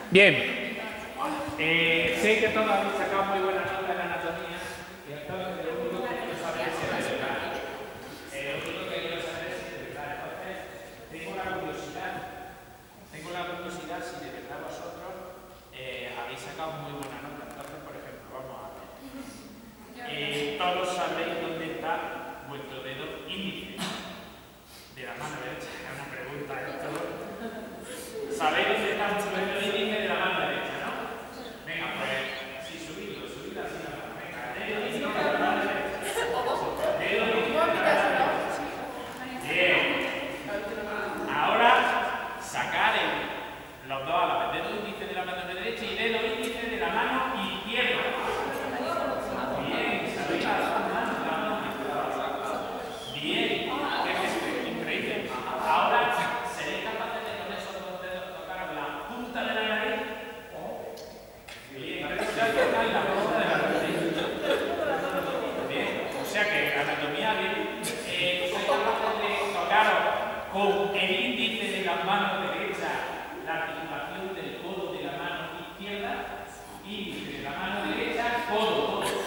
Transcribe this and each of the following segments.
Bien, sé que todos habéis sacado muy buena nota en anatomía y entonces lo único que quiero saber es si es de verdad. Lo único que quiero saber es si de verdad. Entonces, tengo la curiosidad si de verdad vosotros habéis sacado muy buena nota. Entonces, por ejemplo, vamos a ver. Todos sabéis dónde está vuestro dedo índice de la mano derecha. Es una pregunta esto. ¿Sabéis dónde está vuestro dedo índice de la mano derecha, no? Venga, pues, sí, subidlo así la mano. Venga, dedo índice de la mano derecha. Dedo índice de la mano derecha. Bien. Ahora, sacar los dos a la vez. Dedo índice de la mano derecha y dedo índice de la mano izquierda. Bien, sabéis las dos manos de la mano izquierda. Bien, increíble. Ahora, ¿seréis capaces de con esos dos dedos tocar la punta de la nariz? Bien, la punta de la nariz. Bien, o sea que anatomía bien. ¿Sois capaces de tocaros con el índice de la mano derecha la articulación del codo de la mano izquierda? Índice de la mano derecha, codo.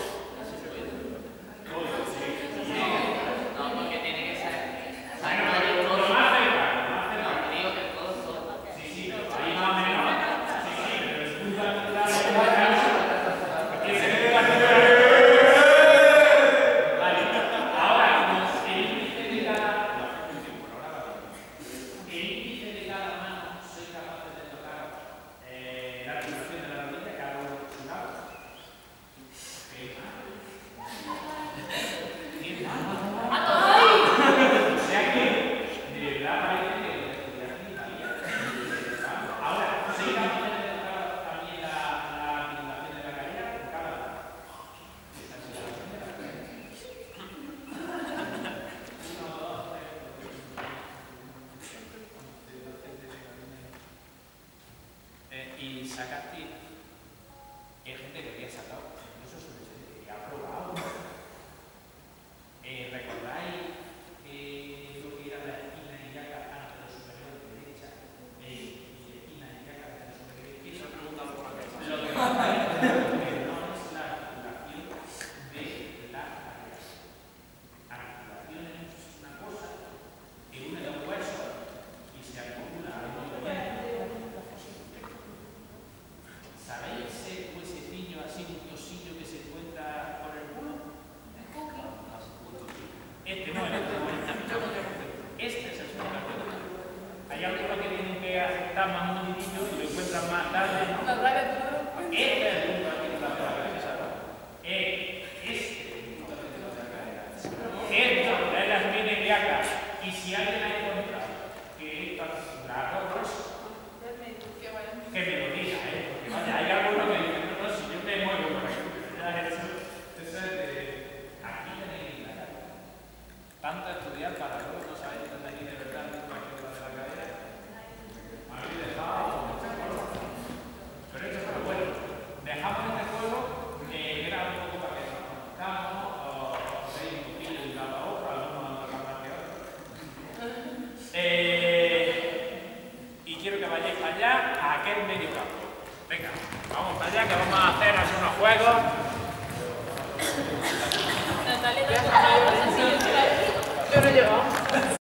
Y sacaste, hay gente que había sacado, incluso se ha probado. ¿Recordáis lo que era la espina ilíaca anterosuperior derecha y espina ilíaca anterosuperior izquierda? Eso pregunta por la cabeza. Lo que pasa es que no es la articulación de la cadera. Articulación es una cosa que une los huesos y se acumula al movimiento. ¿Sabéis ese huesecillo así, un tosillo que se encuentra por el culo? Este no, este es el suelo. Hay algunos que tienen que aceptar más movidillo y lo encuentran más tarde, ¿no? Este es el punto aquí de la cabeza. Este es el punto aquí de la cabeza. Esto es la espina ilíaca. Y si alguien ha encontrado que esto es la rosa, que me lo diga, porque vaya, hay algunos que dicen, no, si yo me muevo por aquí, eso es de aquí tenéis la cara. Tanto estudiar para luego no sabéis dónde aquí de verdad cualquier cosa de la cadera. Me habéis dejado este juego. Pero esto es lo bueno. Dejamos este juego que era un poco para que nos conozcamos, o veis un poquillo de un lado a otro, algunos más que otros. Y quiero que vayáis para allá, a aquel medio campo. Venga, vamos para allá que vamos a hacer algunos juegos.